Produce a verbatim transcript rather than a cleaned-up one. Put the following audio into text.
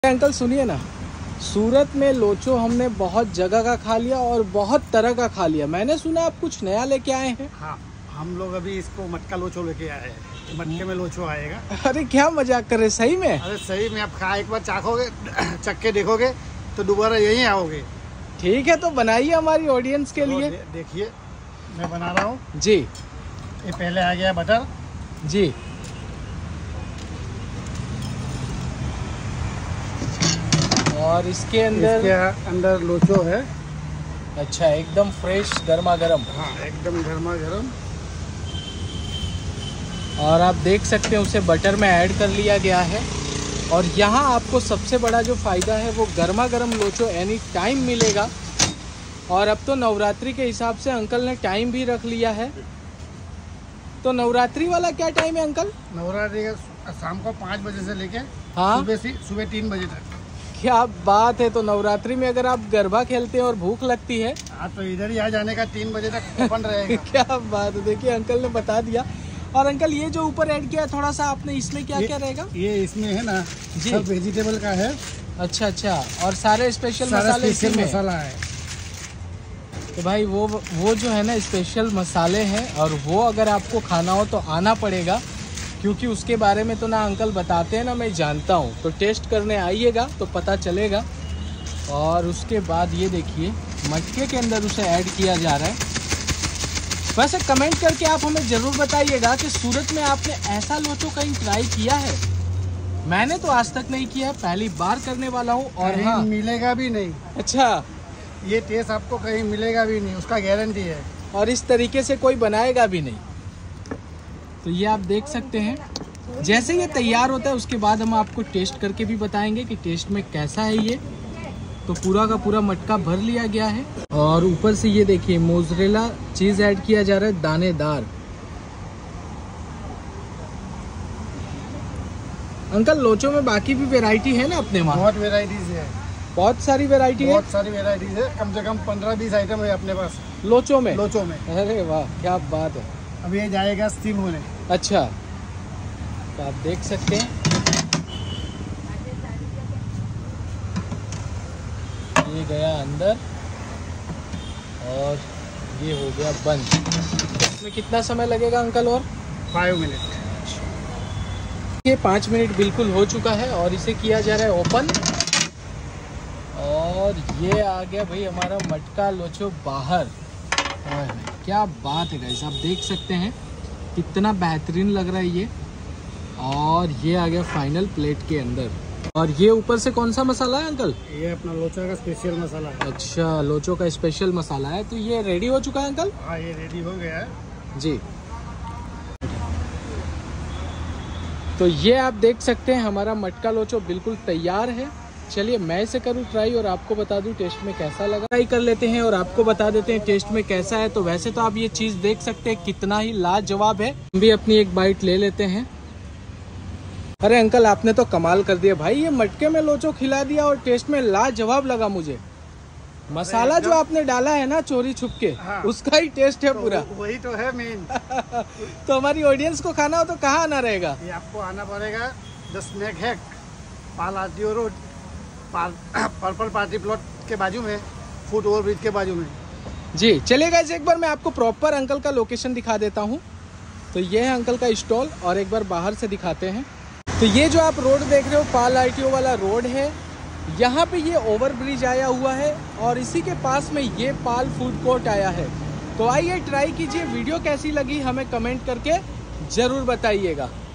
Uncle सुनिए ना, सूरत में लोचो हमने बहुत जगह का खा लिया और बहुत तरह का खा लिया। मैंने सुना आप कुछ नया लेके आए हैं। हाँ, हम लोग अभी इसको मटका लोचो लेके आए हैं। मटके में लोचो आएगा। अरे क्या मजाक कर रहे, सही में? अरे सही में, आप खा एक बार चाखोगे, चख के देखोगे तो दोबारा यहीं आओगे। ठीक है, तो बनाइए हमारी ऑडियंस के लिए। दे, देखिए मैं बना रहा हूँ जी। ये पहले आ गया बटर जी। और इसके अंदर इसके अंदर लोचो है। अच्छा, एकदम फ्रेश गर्मा गर्म। हाँ, एकदम गर्मा गर्म। और आप देख सकते हैं उसे बटर में ऐड कर लिया गया है। और यहाँ आपको सबसे बड़ा जो फ़ायदा है वो गर्मा गर्म लोचो एनी टाइम मिलेगा। और अब तो नवरात्रि के हिसाब से अंकल ने टाइम भी रख लिया है। तो नवरात्रि वाला क्या टाइम है अंकल? नवरात्रि का शाम को पाँच बजे से लेके हाँ, सुबह से सुबह तीन बजे तक। क्या बात है। तो नवरात्रि में अगर आप गरबा खेलते हैं और भूख लगती है हाँ, तो इधर ही आ जाने का, तीन बजे तक ओपन रहेगा। क्या बात है, देखिए अंकल ने बता दिया। और अंकल ये जो ऊपर ऐड किया थोड़ा सा आपने, इसमें क्या क्या रहेगा? ये इसमें है ना जी, सब वेजिटेबल का है। अच्छा अच्छा, और सारे स्पेशल मसाले इसी में मसाला है। तो भाई वो वो जो है ना स्पेशल मसाले हैं, और वो अगर आपको खाना हो तो आना पड़ेगा, क्योंकि उसके बारे में तो ना अंकल बताते हैं ना मैं जानता हूँ। तो टेस्ट करने आइएगा तो पता चलेगा। और उसके बाद ये देखिए मटके के अंदर उसे ऐड किया जा रहा है। वैसे कमेंट करके आप हमें ज़रूर बताइएगा कि सूरत में आपने ऐसा लोचो कहीं ट्राई किया है। मैंने तो आज तक नहीं किया है, पहली बार करने वाला हूँ। और हाँ, मिलेगा भी नहीं। अच्छा, ये टेस्ट आपको कहीं मिलेगा भी नहीं, उसका गारंटी है। और इस तरीके से कोई बनाएगा भी नहीं। तो ये आप देख सकते हैं। जैसे ये तैयार होता है उसके बाद हम आपको टेस्ट करके भी बताएंगे कि टेस्ट में कैसा है ये। तो पूरा का पूरा मटका भर लिया गया है। और ऊपर से ये देखिए मोज़रेला चीज़ ऐड किया जा रहा है, दानेदार। अंकल लोचो में बाकी भी वैरायटी है ना अपने वहाँ? बहुत वेराइटीज है, बहुत सारी वैरायटी है। बहुत सारी वेराइटीज है, कम से कम पंद्रह बीस आइटम है अपने पास लोचो में। लोचो में अरे वाह, क्या बात है। अभी ये जाएगा स्टीम होने। अच्छा, तो आप देख सकते हैं ये गया अंदर और ये हो गया बंद। इसमें कितना समय लगेगा अंकल? और फाइव मिनट। ये पाँच मिनट बिल्कुल हो चुका है और इसे किया जा रहा है ओपन। और ये आ गया भाई हमारा मटका लोचो बाहर। क्या बात है गाइस, आप देख सकते हैं कितना बेहतरीन लग रहा है ये। और ये आ गया फाइनल प्लेट के अंदर। और ये ऊपर से कौन सा मसाला है अंकल? ये अपना लोचो का स्पेशल मसाला है। अच्छा, लोचो का स्पेशल मसाला है। तो ये रेडी हो चुका है अंकल? हाँ, ये रेडी हो गया है जी। तो ये आप देख सकते हैं हमारा मटका लोचो बिल्कुल तैयार है। चलिए मैं इसे करूँ ट्राई और आपको बता दूं टेस्ट में कैसा लगा। ट्राई कर लेते हैं और आपको बता देते हैं टेस्ट में कैसा है। तो वैसे तो आप ये चीज़ देख सकते हैं कितना ही लाजवाब है। हम भी अपनी एक बाइट ले लेते हैं। अरे अंकल आपने तो कमाल कर दिया भाई, ये मटके में लोचो खिला दिया और टेस्ट में लाजवाब लगा मुझे। मसाला जो आपने डाला है ना चोरी छुप के, हाँ, उसका ही टेस्ट है तो पूरा। वही तो है मेन। तो हमारी ऑडियंस को खाना हो तो कहाँ आना रहेगा? ये आपको आना पड़ेगा the snack hack, Pal RTO road, purple party plot के बाजू में, फुट ओवर ब्रिज के बाजू में। जी चलिए गाइस, एक बार मैं आपको प्रॉपर अंकल का लोकेशन दिखा देता हूँ। तो ये है अंकल का स्टॉल और एक बार बाहर से दिखाते हैं। तो ये जो आप रोड देख रहे हो पाल आरटीओ वाला रोड है, यहाँ पे ये ओवर ब्रिज आया हुआ है और इसी के पास में ये पाल फूड कोर्ट आया है। तो आइए ट्राई कीजिए। वीडियो कैसी लगी हमें कमेंट करके ज़रूर बताइएगा।